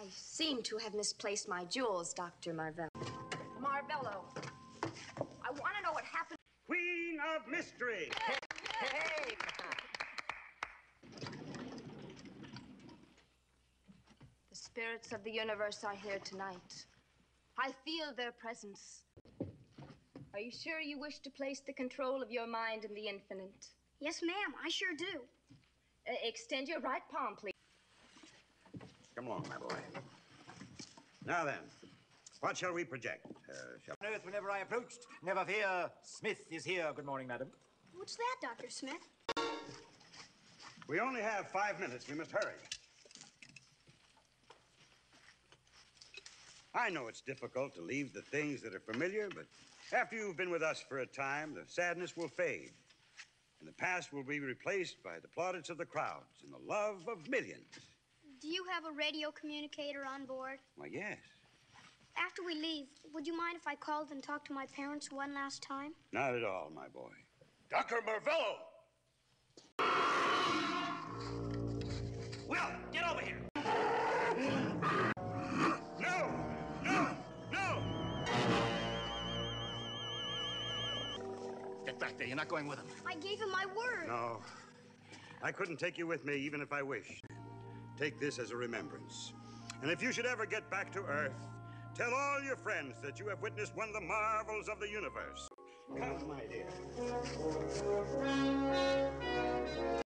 I seem to have misplaced my jewels, Dr. Marvello. Marvello, I want to know what happened. Queen of Mystery. Hey! The spirits of the universe are here tonight. I feel their presence. Are you sure you wish to place the control of your mind in the infinite? Yes, ma'am, I sure do. Extend your right palm, please. Come along, my boy. Now then, what shall we project? On earth, whenever I approached, never fear, Smith is here. Good morning, madam. What's that, Dr. Smith? We only have 5 minutes. We must hurry. I know it's difficult to leave the things that are familiar, but after you've been with us for a time, the sadness will fade. And the past will be replaced by the plaudits of the crowds and the love of millions. Do you have a radio communicator on board? Why, yes. After we leave, would you mind if I called and talked to my parents one last time? Not at all, my boy. Dr. Marvello! Will, get over here! No! No! No! Get back there. You're not going with him. I gave him my word. No. I couldn't take you with me even if I wished. Take this as a remembrance. And if you should ever get back to Earth, tell all your friends that you have witnessed one of the marvels of the universe. Come, my dear.